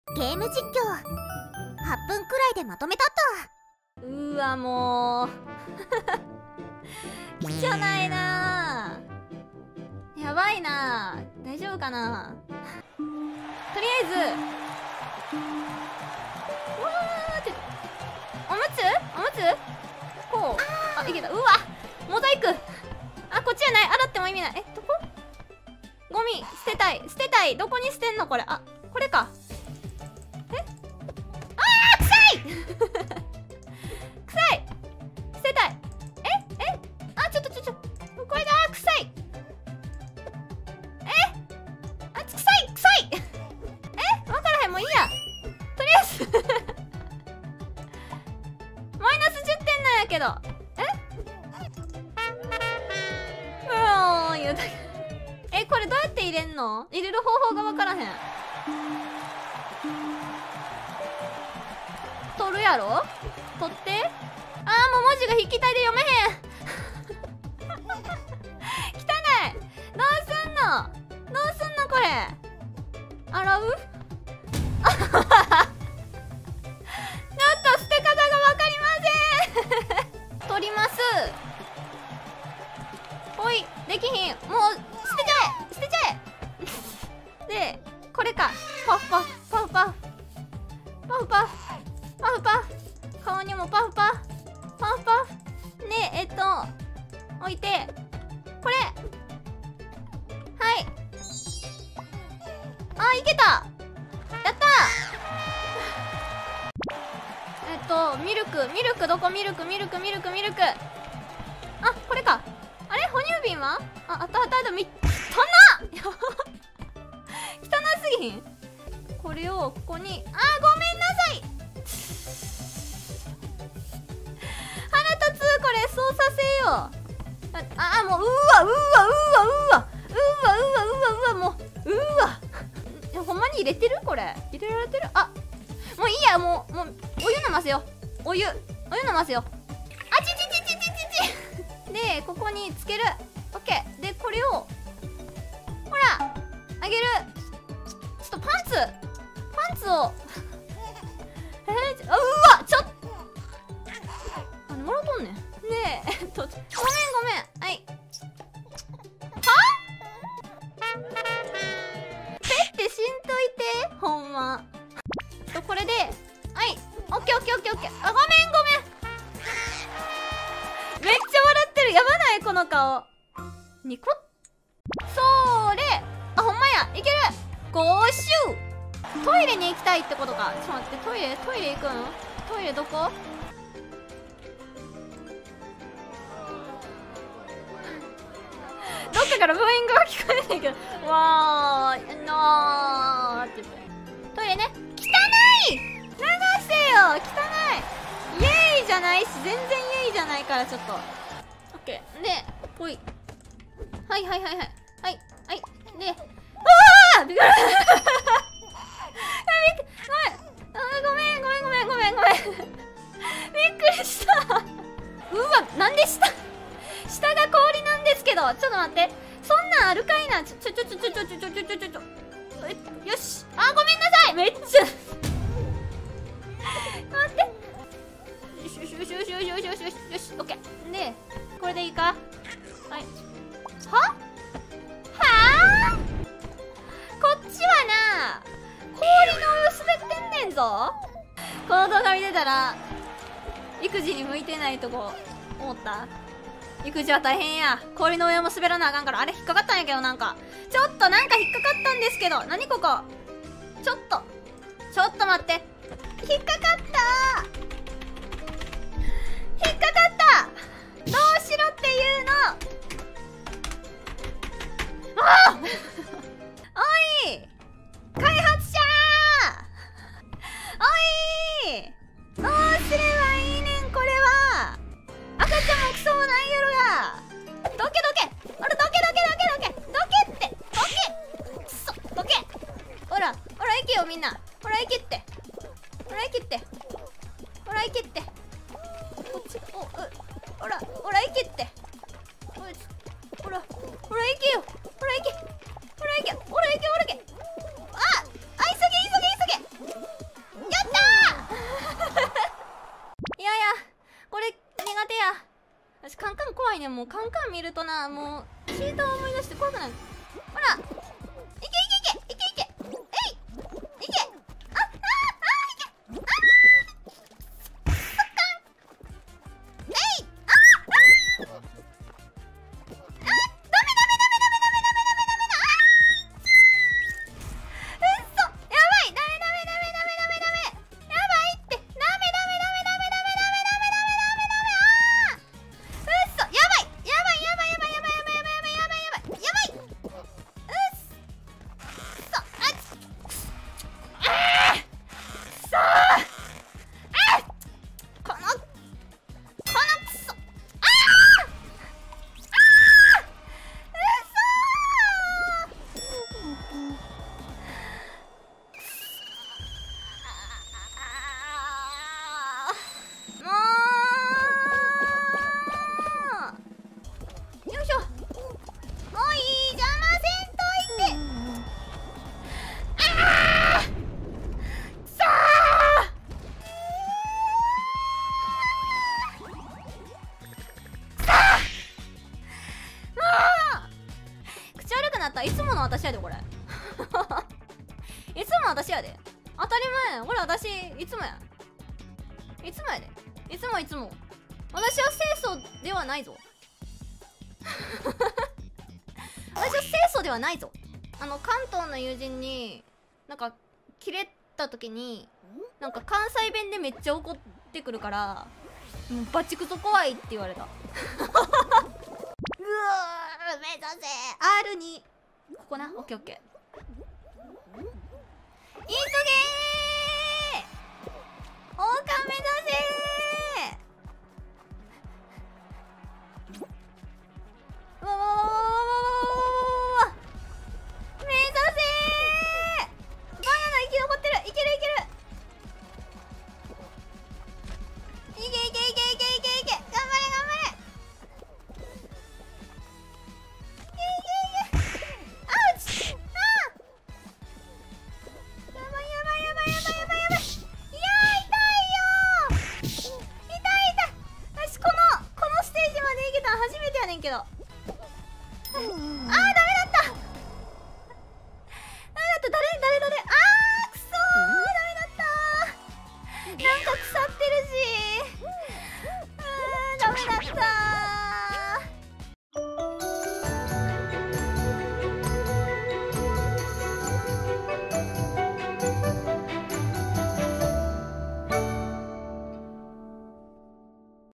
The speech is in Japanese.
ゲーム実況8分くらいでまとめたった。 うわもう汚いなー、やばいなー、大丈夫かな。とりあえずうわーっておむつこう、あ、いけた。うわモザイク、あ、こっちじゃない、洗っても意味ない。どこ、ゴミ捨てたい、どこに捨てんのこれ。あ、これか。臭い捨てたい。あ、ちょこれだ、臭い。あ、臭いわからへん、もういいや。とりあえずマイナス10点なんやけど。言うたけど、これどうやって入れんの？入れる方法がわからへん。取るやろ？取って。あー、もう文字が筆記体で読めへん汚い。どうすんのこれ。洗うちょっと捨て方がわかりません取ります。おい、できひん。もう捨てちゃえで、これか。パフパフ顔にもパフね、置いて、これ、はい、あ、いけた、やったミルクどこ？ミルク、あ、これか。あれ、哺乳瓶は？あった、汚っ汚すぎひん？これをここに、あー、ごめんなさい腹立つ、これ操作せよ。あ、もう、もう、ほんまに入れてる？これ入れられてる？あ、もういいや、もうお湯飲ますよ。お湯飲ますよ。あちで、ここにつける。オッケーで、これをほらあげる。ちょっとパンツをうわ、ちょっともらうとんねん。で、ごめん、はい。ペッてしんといて、ほんま。これで、はい、オッケー。あ、ごめん。めっちゃ笑ってる。やばないこの顔。ニコッ。そーれ。あ、ほんまや。いける。ゴーシュー。トイレに行きたいってことか。ちょっと待って、トイレ行くん？トイレどこ？どっかからブーイングが聞こえないけど、わー、なーって言って。トイレね。汚い！流せよ！汚い！イエーイじゃないし、全然イエーイじゃないから、ちょっと。オッケー。で、ほい。はい。で、あー！びっくりごめん。びっくりした。うわ、なんで下が氷なんですけど。ちょっと待って。そんなんあるかいな。よし。あ、ごめんなさい。めっちゃ。待って。よし。オッケー。で、これでいいか。はい。はあ、こっちはな、氷のお湯滑ってんねんぞ。この動画見てたら、育児に向いてないとこ思った？育児は大変や。氷の上も滑らなあかんから。あれ引っかかったんやけど、ちょっと引っかかったんですけど。何ここ。ちょっと待って。引っかかったどうしろっていうの。ああおい開発者おいどうすればいいねん、これは。赤ちゃんもクソもないやろが。どけほら、どけってくそ、どけ。ほら行けよみんな。ほら行けって。こっち、ほら行けって。ほら行けよ。ほら行け。あ、急げ。 いね。もうカンカン見るとな、もうチートを思い出して怖くなる。ほら、いけいけいけいけいけ、えいいけ、あああいけ、あそっかん、えい、ああダメダメダメダメダメダメダメダメダメうっそ、やばい、ダメダメダメダメダメダメ、やばいって、ダメダメダメダメダメダメダメダメダメダメダメあーうっそ、やばいやばいやばいやばいやばいやばいやばいやばいやばいやばいやばいうっそ、あっくそこのくそ、あーうっそもうよいしょ、おい邪魔せんといて、あーくそもう口悪くなった。いつもの私やでこれいつも私やで、当たり前や、これ私いつもや、いつもやで、いつもいつも。私は清楚ではないぞ私は清楚ではないぞ。関東の友人になんかキレた時になんか関西弁でめっちゃ怒ってくるから、もうバチクソ怖いって言われたうわー目指せ R2、 ここな、オッケーオッケー、急げー、王冠目指せー、わわわわわわわわわ目指せー、バナナ生き残ってる、いけるいける、いけいけいけいけいけいけ、頑張れ頑張れ、アウチ、あーやばいやばいやばいやばいやばい